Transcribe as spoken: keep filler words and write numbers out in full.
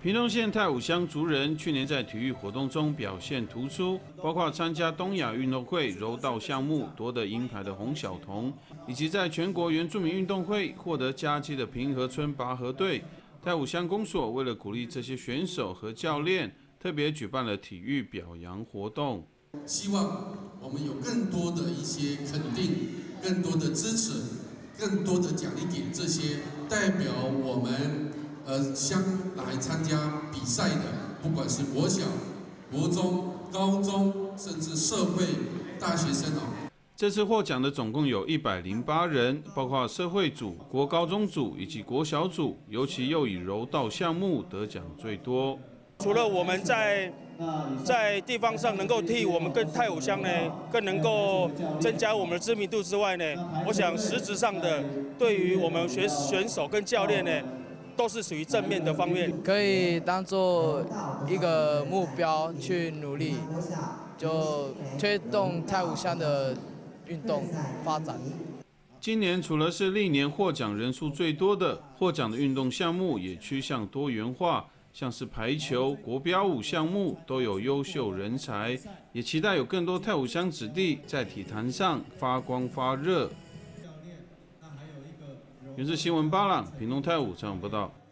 屏东县太武乡族人去年在体育活动中表现突出，包括参加东亚运动会柔道项目夺得银牌的洪晓彤，以及在全国原住民运动会获得佳绩的平和村拔河队。太武乡公所为了鼓励这些选手和教练，特别举办了体育表扬活动。 希望我们有更多的一些肯定，更多的支持，更多的奖励给这些代表我们。 呃，乡来参加比赛的，不管是国小、国中、高中，甚至社会大学生哦。 这次获奖的总共有一百零八人，包括社会组、国高中组以及国小组，尤其又以柔道项目得奖最多。 除了我们在在地方上能够替我们跟太武乡呢，更能够增加我们的知名度之外呢，我想实质上的对于我们选选手跟教练呢。 都是属于正面的方面， 可以当做一个目标去努力，就推动太武乡的运动发展。 今年除了是历年获奖人数最多的，获奖的运动项目也趋向多元化，像是排球、国标舞项目都有优秀人才，也期待有更多太武乡子弟在体坛上发光发热。原是新闻八朗，屏东太武采访报道。